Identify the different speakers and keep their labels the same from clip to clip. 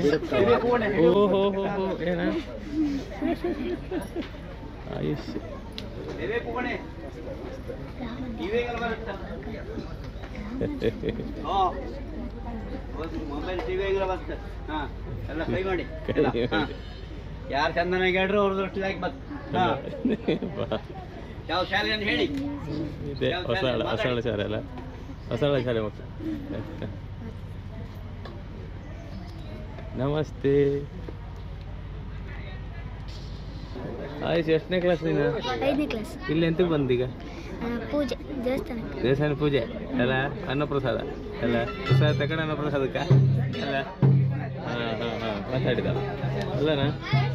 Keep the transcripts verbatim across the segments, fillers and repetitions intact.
Speaker 1: ಓಹೋ ಹೋ ಹೋ ಏನ ಆಯುಷ್
Speaker 2: ಮೊಬೈಲ್ ಟಿವಿ ಬರ್ತದೆ ಹಾ ಎಲ್ಲ ಕೈ ಮಾಡಿ ಯಾರು ಚಂದನಾಗಿ ಹೇಳ್ರು ಅವ್ರದ್ದು ಅಷ್ಟು ಲೈಕ್ ಬರ್ತದೆ ಯಾವ ಶಾಲೆ ಅಂತ ಹೇಳಿ
Speaker 1: ಇದೆ ಹೊಸಳ ಹೊಸಳ ಶಾಲೆ ಅಲ್ಲ ಹೊಸಳ ಶಾಲೆ ಮತ್ತೆ ನಮಸ್ತೆ ಆಯುಷ್ ಎಷ್ಟನೇ ಕ್ಲಾಸ್ ನೀನು
Speaker 3: ಐದನೇ ಕ್ಲಾಸ್
Speaker 1: ಇಲ್ಲಿ ಎಂತಕ್ಕೆ ಬಂದೀಗ
Speaker 3: ಪೂಜೆ ದೇವಸ್ಥಾನಕ್ಕೆ
Speaker 1: ದೇವಸ್ಥಾನ ಪೂಜೆ ಅಲ್ಲ ಅನ್ನಪ್ರಸಾದ ಅಲ್ಲ ಪ್ರಸಾದ ತಗೊಂಡು ಅನ್ನಪ್ರಸಾದಕ್ಕ ಅಲ್ಲ ಹಾಂ ಹಾಂ ಹಾಂ ಮಾತಾಡಿದ ಅಲ್ಲನಾ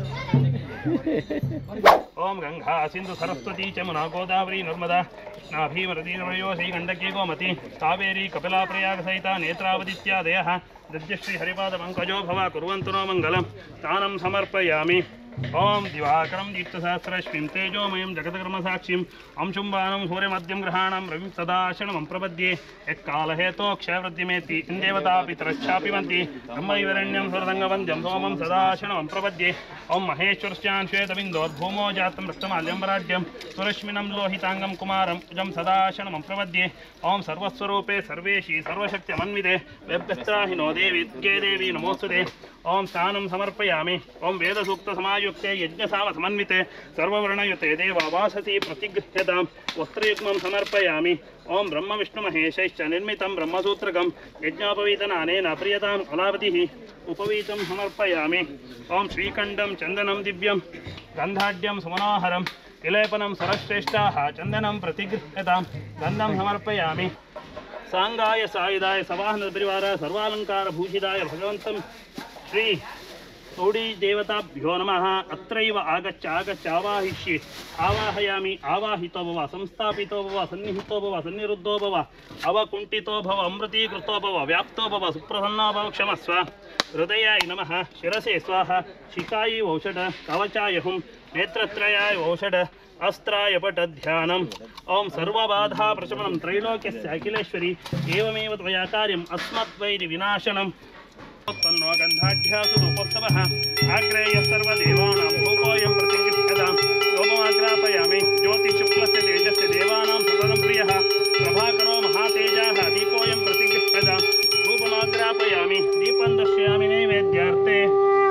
Speaker 4: ಓಂ ಗಂಗಾ ಸಿಂಧು ಸರಸ್ವತಿ ಚಮುನಾ ಗೋದಾವರಿ ನರ್ಮದಾ ನಾಭೀಮರತಿ ನಮಯೋ ಶ್ರೀ ಗಂಡಕಿ ಗೋಮತಿ ಕಾವೇರಿ ಕಪಿಲಾ ಪ್ರಯಾಗ ಸಹಿತ ನೇತ್ರಾವತಿತ್ಯಾದಯ ದದ್ಯಶ್ರೀ ಹರಿಪಾದ ಪಂಕಜೋ ಭವ ಕುರ್ವಂತು ನೋ ಮಂಗಲಂ ತಾನಂ ಸಮರ್ಪಯಾಮಿ ಓಂ ದಿವಾಕರಂ ದೀಪ್ತಸಹಸ್ರಶ್ಮಿಂ ತೇಜೋಮಯಂ ಜಗತ್ಕರ್ಮಸಾಕ್ಷಿಂ ಅಂಶುಂಬಾನಂ ಸೂರ್ಯಮಧ್ಯಂ ಗ್ರಹಾಣಂ ರವಿಂ ಸದಾಶಣಮಂ ಪ್ರಪದ್ಯೆ ಯತ್ಕಾಲಹೇತೋಕ್ಷಯವೃದ್ಧಿಮೇತಿ ಇಂದೇವತಾ ಪಿತರಶ್ಚಾಪಿ ವಂತಿ ಬ್ರಹ್ಮೈವರಣ್ಯಂ ಸುರದಂಗವಂದ್ಯಂ ಸೋಮಂ ಸದಾಶಣಮಂ ಪ್ರಪದ್ಯೆ ಓಂ ಮಹೇಶ್ವರಶ್ಚಾನ್ ಶ್ವೇತಬಿಂದೋರ್ಭೂಮೋ ಜಾತಂ ರಕ್ತಮಾಲ್ಯಂಬರಾಢ್ಯಂ ಸುರಶ್ಮಿನಂ ಲೋಹಿತಾಂಗಂ ಕುಮಾರಂ ಕುಜಂ ಸದಾಶಣಮಂ ಪ್ರಪದ್ಯೆ ಓಂ ಸರ್ವಸ್ವರೂಪೇ ಸರ್ವೇಶಿ ಸರ್ವಶಕ್ತ್ಯಮನ್ವಿತೆ ವ್ಯಭ್ಯಸ್ತ್ರಾಹಿನೋ ದೇವಿ ದುರ್ಗೆ ದೇವಿ ನಮೋಸ್ತುತೆ ಓಂ ಸ್ನಾನಂ ಸಮರ್ಪಯಾಮಿ ಓಂ ವೇದಸೂಕ್ತ ಸಮಾಯುಕ್ತೆ ಯಜ್ಞಸಾಮ ಸಮನ್ವಿತೆ ಸರ್ವವರ್ಣಯುತೆ ದೇವಾವಾಸತಿ ಪ್ರತಿಗೃಹ್ಯತಾಂ ವಸ್ತ್ರಯುಗ್ಮಂ ಸಮರ್ಪಯಾಮಿ ಓಂ ಬ್ರಹ್ಮ ವಿಷ್ಣು ಮಹೇಶೈಶ್ಚ ನಿರ್ಮಿತಂ ಬ್ರಹ್ಮಸೂತ್ರಕಂ ಯಜ್ಞೋಪವೀತನಾನೇನ ಪ್ರಿಯತಾಂ ಫಲಾವತಿಃ ಉಪವೀತಂ ಸಮರ್ಪಯಾಮಿ ಓಂ ಶ್ರೀಕಂಠಂ ಚಂದನಂ ದಿವ್ಯಂ ಗಂಧಾಢ್ಯಂ ಸುಮನೋಹರಂ ವಿಲೇಪನಂ ಸರಶ್ರೇಷ್ಠಾಃ ಚಂದನಂ ಪ್ರತಿಗೃಹ್ಯತಾಂ ಗಂಧಂ ಸಮರ್ಪಯಾಮಿ ಸಾಂಗಾಯ ಸಾಯುಧಾಯ ಸವಾಹನ ಪರಿವಾರ ಸರ್ವಾಲಂಕಾರ ಭೂಷಿತಾಯ ಭಗವಂತಂ ಶ್ರೀ ಸೌಡಿ ದೇವತಾಭ್ಯೋ ನಮಃ ಅತ್ರೈವ ಆಗಚ್ಚ ಆಗಚ್ಚ ಆವಾಹಿಷ್ಯೆ ಆವಾಹಯಾಮಿ ಆವಾಹಿತೋ ಭವ ಸಂಸ್ಥಾಪಿತೋ ಭವ ಸನ್ನಿಹಿತೋ ಭವ ಸನ್ನಿರುದ್ಧೋ ಭವ ಅವಕುಂಠಿತೋ ಭವ ಅಮೃತೀಕೃತೋ ಭವ ವ್ಯಾಪ್ತೋ ಭವ ಸುಪ್ರಸನ್ನೋ ಭವ ಕ್ಷಮಸ್ವ ಹೃದಯಾಯ ನಮಃ ಶಿರಸೆ ಸ್ವಾಹ ಶಿಖಾಯಿ ಔಷಧ ಕವಚಾಯ ಹುಂ ನೇತ್ರತ್ರಯಾಯ ಔಷಧ ಅಸ್ತ್ರಾಯ ಪಟ ಧ್ಯಾನಂ ಓಂ ಸರ್ವಬಾಧಾ ಪ್ರಶಮನಂ ತ್ರೈಲೋಕ್ಯಸ್ಯ ಅಖಿಲೇಶ್ವರಿ ಏವಮೇವ ತ್ವಯಾ ಕಾರ್ಯಂ ಅಸ್ಮದ್ವೈರಿ ವಿನಾಶನಂ ತನ್ನೋ ಗಂಧಾಢ್ಯಾಸು ರೂಪೋತ್ಸವಃ ಆಗ್ರೇಯ ಸರ್ವದೇವಾನಾಂ ರೂಪೋಯಂ ಪ್ರತಿಗೃಹ್ಯತಾಂ ರೂಪಮಾಗ್ರಾಪಯಾಮಿ ಜ್ಯೋತಿಶುಕ್ಲಸ್ಯ ತೇಜಸ್ಯ ದೇವಾನಾಂ ಸದನಂ ಪ್ರಿಯಃ ಪ್ರಭಾಕರೋ ಮಹಾತೇಜಾಃ ದೀಪೋಯಂ ಪ್ರತಿಗೃಹ್ಯತಾಂ ರೂಪಮಾಗ್ರಾಪಯಾಮಿ ದೀಪಂ ದರ್ಶಯಾಮಿ ನೈವೇದ್ಯಾರ್ಥೆ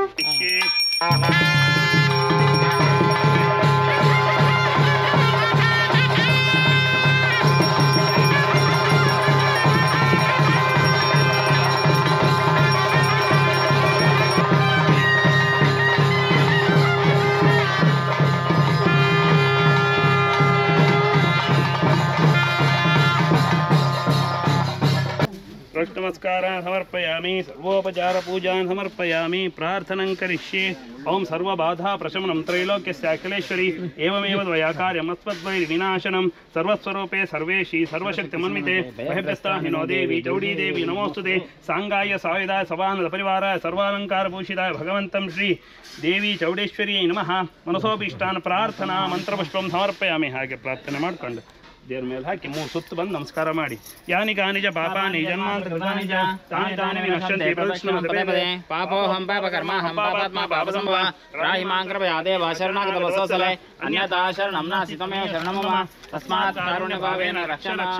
Speaker 4: नमस्कारान् समर्पयामि सर्वोपचार पूजान् समर्पयामि प्रार्थनां करिष्ये ओं सर्वबाधा प्रशमनं त्रैलोक्यस्य अखिलेश्वरी एवमेव त्वया कार्यम् अस्मद्वैरि विनाशनं सर्वस्वरूपे सर्वेशी सर्वशक्तिमन्विते महेभ्यस्ताहिनो देवी चौडी देवी नमोस्तुते सांगाय सायुधाय सवाहन परिवाराय सर्वालंकार भूषिताय भगवन्तं श्री देवी चौडेश्वरी नमः मनसोभीष्टान् प्रार्थना मंत्रपुष्पं समर्पयामि हागे प्रार्थने माड्कोंडु देवर मेल हाकि मूर सुत्तु बंद नमस्कार माडि यानि कानि च पापानि जन्मान्तरकृतानि च तानि तानि विनश्यन्ति प्रदक्षिणं पदे पदे
Speaker 5: पापोऽहं पापकर्माहं पापात्मा पापसम्भवः त्राहि मां कृपया देव शरणागतवत्सले अन्यथा शरणं नास्ति त्वमेव शरणं मम तस्मात् कारुण्यभावेन रक्ष रक्ष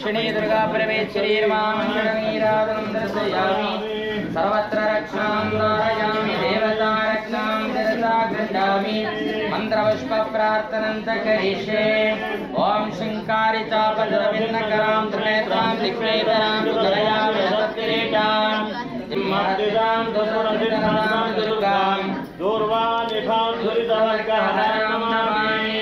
Speaker 5: नागेक्षिणी दुर्गा परमेश्वरी मंगलनीराजनं दर्शयामि सर्वत्र रक्षां धारयामि देवता रक्षां निरता गृह्णामि मन्त्रपुष्प प्रार्थनं च करिष्ये ॐ शङ्कारि चापदरविन्नकरां त्रिनेत्रां दिक्नेत्रां सुकरयामि हस्तकिरीटां सिंहद्विजां दुर्गं दुर्गां दूर्वानिभां दुरितवर्गहरां नमामि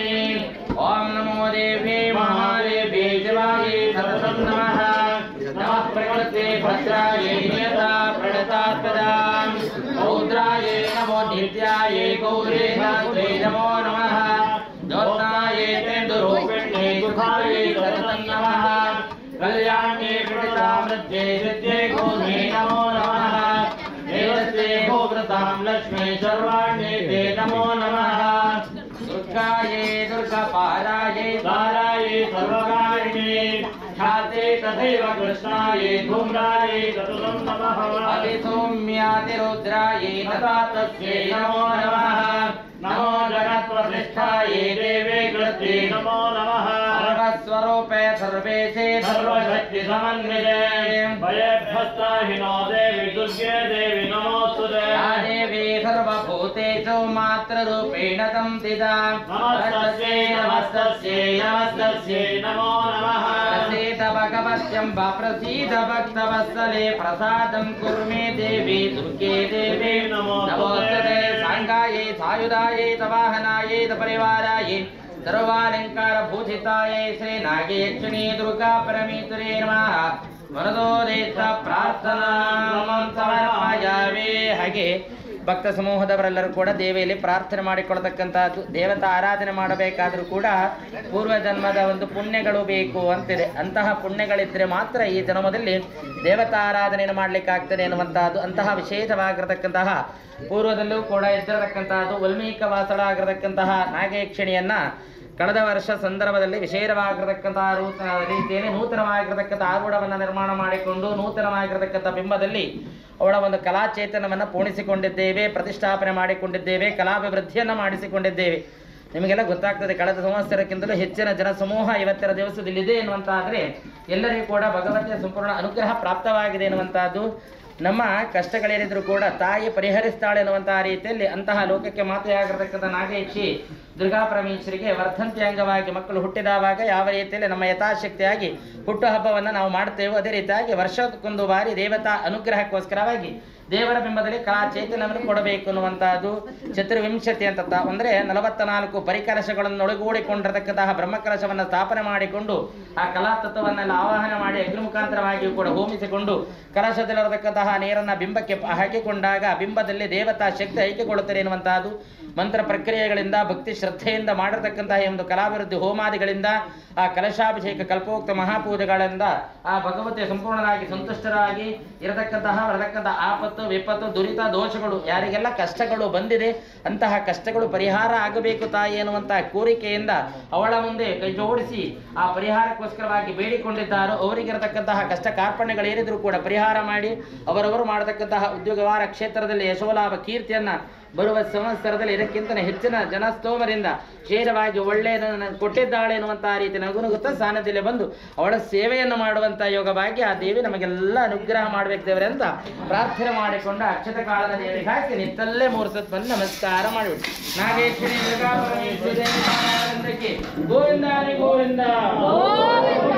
Speaker 5: ॐ नमो देवी महादेवी शिवायै सततं नमः नमः प्रकृते भद्रायै नियता प्रणतात्पदां रौद्रायै नमो नित्यायै गौरे शास्त्रे नमो नमः ज्योत्स्नायै तेन्दुरूपिण्यै सुखायै सततं नमः कल्याण्ये पीडितामृत्यै सिद्ध्यै गौर्ये नमो नमः देवस्ये भोगृतां लक्ष्मी सर्वाण्ये ते नमो नमः दुर्गायै दुर्गापारायै तारायै सर्वकारिणे ख्याते तथैव कृष्णायै धूम्रायै सततं नमः अतिसौम्यातिरुद्रायै तथा तस्यै नमो नमः नमो जगत्प्रतिष्ठायै देवे कृत्यै नमो नमः सर्वस्वरूपे सर्वेशे सर्वशक्तिसमन्विते भयभ्यस्ताहिनो देवी दुर्गे देवी नमोस्तुते या देवी सर्वभूतेषु मातृरूपेण संस्थिता नमस्तस्यै नमस्तस्यै नमस्तस्यै नमो नमः प्रसीद भगवत्यम्ब प्रसीद भक्तवत्सले प्रसादं कुर्मे देवी दुर्गे देवी नमोस्तुते सांगायै सायुधायै तवाहनायै तपरिवारायै सर्वालंकार भूषितायै श्री नागेक्षिणी दुर्गा परमेश्वरी नमः ವರದೋದೇಶ ಪ್ರಾರ್ಥನಾ ಸಮರ್ಪಯಾಮಿ. ಹಾಗೆ ಭಕ್ತ ಸಮೂಹದವರೆಲ್ಲರೂ ಕೂಡ ದೇವಿಯಲ್ಲಿ ಪ್ರಾರ್ಥನೆ ಮಾಡಿಕೊಳ್ತಕ್ಕಂಥದ್ದು. ದೇವತಾ ಆರಾಧನೆ ಮಾಡಬೇಕಾದ್ರೂ ಕೂಡ ಪೂರ್ವ ಜನ್ಮದ ಒಂದು ಪುಣ್ಯಗಳು ಬೇಕು ಅಂತಿದೆ. ಅಂತಹ ಪುಣ್ಯಗಳಿದ್ದರೆ ಮಾತ್ರ ಈ ಜನ್ಮದಲ್ಲಿ ದೇವತಾ ಆರಾಧನೆಯನ್ನು ಮಾಡಲಿಕ್ಕಾಗ್ತದೆ ಎನ್ನುವಂತಹದ್ದು. ಅಂತಹ ವಿಶೇಷವಾಗಿರತಕ್ಕಂತಹ ಪೂರ್ವದಲ್ಲೂ ಕೂಡ ಇದ್ದಿರತಕ್ಕಂತಹದ್ದು ವಲ್ಮೀಕ ವಾಸಳ ಆಗಿರತಕ್ಕಂತಹ ನಾಗೇಕ್ಷಿಣಿಯನ್ನ ಕಳೆದ ವರ್ಷ ಸಂದರ್ಭದಲ್ಲಿ ವಿಶೇಷವಾಗಿರತಕ್ಕಂತಹ ರೀತಿಯಲ್ಲಿ ನೂತನವಾಗಿರತಕ್ಕಂಥ ಆರೂಢವನ್ನು ನಿರ್ಮಾಣ ಮಾಡಿಕೊಂಡು ನೂತನವಾಗಿರತಕ್ಕಂಥ ಬಿಂಬದಲ್ಲಿ ಅವಳ ಒಂದು ಕಲಾಚೇತನವನ್ನು ಪೂರ್ಣಿಸಿಕೊಂಡಿದ್ದೇವೆ, ಪ್ರತಿಷ್ಠಾಪನೆ ಮಾಡಿಕೊಂಡಿದ್ದೇವೆ, ಕಲಾಭಿವೃದ್ಧಿಯನ್ನು ಮಾಡಿಸಿಕೊಂಡಿದ್ದೇವೆ. ನಿಮಗೆಲ್ಲ ಗೊತ್ತಾಗ್ತದೆ, ಕಳೆದ ಸಂವತ್ಸರಕ್ಕಿಂತಲೂ ಹೆಚ್ಚಿನ ಜನಸಮೂಹ ಇವತ್ತರ ದಿವಸದಲ್ಲಿದೆ ಎನ್ನುವಂತಾದರೆ ಎಲ್ಲರಿಗೂ ಕೂಡ ಭಗವತಿಯ ಸಂಪೂರ್ಣ ಅನುಗ್ರಹ ಪ್ರಾಪ್ತವಾಗಿದೆ ಎನ್ನುವಂತಹದ್ದು. ನಮ್ಮ ಕಷ್ಟಗಳೇನಿದ್ರು ಕೂಡ ತಾಯಿ ಪರಿಹರಿಸ್ತಾಳೆ ಎನ್ನುವಂತಹ ರೀತಿಯಲ್ಲಿ ಅಂತಹ ಲೋಕಕ್ಕೆ ಮಾತೆಯಾಗಿರತಕ್ಕಂಥ ನಾಗೇಕ್ಷಿ ದುರ್ಗಾ ಪರಮೇಶ್ವರಿಗೆ ವರ್ಧಂತಿ ಅಂಗವಾಗಿ ಮಕ್ಕಳು ಹುಟ್ಟಿದವಾಗ ಯಾವ ರೀತಿಯಲ್ಲಿ ನಮ್ಮ ಯಥಾಶಕ್ತಿಯಾಗಿ ಹುಟ್ಟುಹಬ್ಬವನ್ನು ನಾವು ಮಾಡ್ತೇವೋ ಅದೇ ರೀತಿಯಾಗಿ ವರ್ಷಕ್ಕೊಂದು ಬಾರಿ ದೇವತಾ ಅನುಗ್ರಹಕ್ಕೋಸ್ಕರವಾಗಿ ದೇವರ ಬಿಂಬದಲ್ಲಿ ಕಲಾ ಚೈತನ್ಯವನ್ನು ಕೊಡಬೇಕು ಅನ್ನುವಂತಹದ್ದು. ಚತುರ್ವಿಂಶತಿ ಅಂತ ಅಂದರೆ ನಲವತ್ತ ನಾಲ್ಕು ಪರಿಕಲಶಗಳನ್ನು ಒಳಗೂಡಿಕೊಂಡಿರತಕ್ಕಂತಹ ಬ್ರಹ್ಮಕಲಶವನ್ನು ಸ್ಥಾಪನೆ ಮಾಡಿಕೊಂಡು ಆ ಕಲಾ ತತ್ವವನ್ನೆಲ್ಲ ಆವಾಹನ ಮಾಡಿ ಅಗ್ನಿ ಮುಖಾಂತರವಾಗಿಯೂ ಕೂಡ ಹೋಮಿಸಿಕೊಂಡು ಕಲಶದಲ್ಲಿರತಕ್ಕಂತಹ ನೀರನ್ನು ಬಿಂಬಕ್ಕೆ ಹಾಕಿಕೊಂಡಾಗ ಬಿಂಬದಲ್ಲಿ ದೇವತಾ ಶಕ್ತಿ ಐಕ್ಯಗೊಳ್ಳುತ್ತದೆ ಎನ್ನುವಂತಹದ್ದು. ಮಂತ್ರ ಪ್ರಕ್ರಿಯೆಗಳಿಂದ ಭಕ್ತಿ ಶ್ರದ್ಧೆಯಿಂದ ಮಾಡಿರತಕ್ಕಂತಹ ಒಂದು ಕಲಾಭಿವೃದ್ಧಿ ಹೋಮಾದಿಗಳಿಂದ ಆ ಕಲಶಾಭಿಷೇಕ ಕಲ್ಪೋಕ್ತ ಮಹಾಪೂಜೆಗಳಿಂದ ಆ ಭಗವತಿಯ ಸಂಪೂರ್ಣರಾಗಿ ಸಂತುಷ್ಟರಾಗಿ ಇರತಕ್ಕಂತಹ ಬರತಕ್ಕಂತಹ ಆಪತ್ತು ವಿಪತ್ತು ದುರಿತ ದೋಷಗಳು ಯಾರಿಗೆಲ್ಲ ಕಷ್ಟಗಳು ಬಂದಿದೆ ಅಂತಹ ಕಷ್ಟಗಳು ಪರಿಹಾರ ಆಗಬೇಕು ತಾಯಿ ಎನ್ನುವಂತಹ ಕೋರಿಕೆಯಿಂದ ಅವಳ ಮುಂದೆ ಕೈ ಜೋಡಿಸಿ ಆ ಪರಿಹಾರಕ್ಕೋಸ್ಕರವಾಗಿ ಬೇಡಿಕೊಂಡಿದ್ದಾರೋ ಅವರಿಗಿರತಕ್ಕಂತಹ ಕಷ್ಟ ಕಾರ್ಪಣ್ಯಗಳೇನಿದ್ರು ಕೂಡ ಪರಿಹಾರ ಮಾಡಿ ಅವರವರು ಮಾಡತಕ್ಕಂತಹ ಉದ್ಯೋಗವಾರ ಕ್ಷೇತ್ರದಲ್ಲಿ ಯಶೋಲಾಭ ಕೀರ್ತಿಯನ್ನ ಬರುವ ಸಂವತ್ಸರದಲ್ಲಿ ಇದಕ್ಕಿಂತ ಹೆಚ್ಚಿನ ಜನಸ್ತೋಮರಿಂದ ಕ್ಷೇರವಾಗಿ ಒಳ್ಳೆಯದನ್ನು ಕೊಟ್ಟಿದ್ದಾಳೆ ಎನ್ನುವಂತಹ ರೀತಿ ನಗುನುಗುತ್ತಾ ಸಾನ್ನಿಧ್ಯದಲ್ಲಿ ಬಂದು ಅವಳ ಸೇವೆಯನ್ನು ಮಾಡುವಂತಹ ಯೋಗ ಭಾಗ್ಯ ಆ ದೇವಿ ನಮಗೆಲ್ಲ ಅನುಗ್ರಹ ಮಾಡಬೇಕು ದೇವರೇ ಅಂತ ಪ್ರಾರ್ಥನೆ ಮಾಡಿಕೊಂಡು ಅಕ್ಷತ ಕಾಲದ ದೇವಿಗೆ ಹಾಕಿ ನಿತ್ತಲ್ಲೇ ಮೂರು ಸತ್ ಬಂದು ನಮಸ್ಕಾರ ಮಾಡಿಬಿಟ್ಟು ನಾಗೇಶ್ವರಿ ದುರ್ಗಾ ಪರಮೇಶ್ವರಿ ಗೋವಿಂದಾನಿ ಗೋವಿಂದ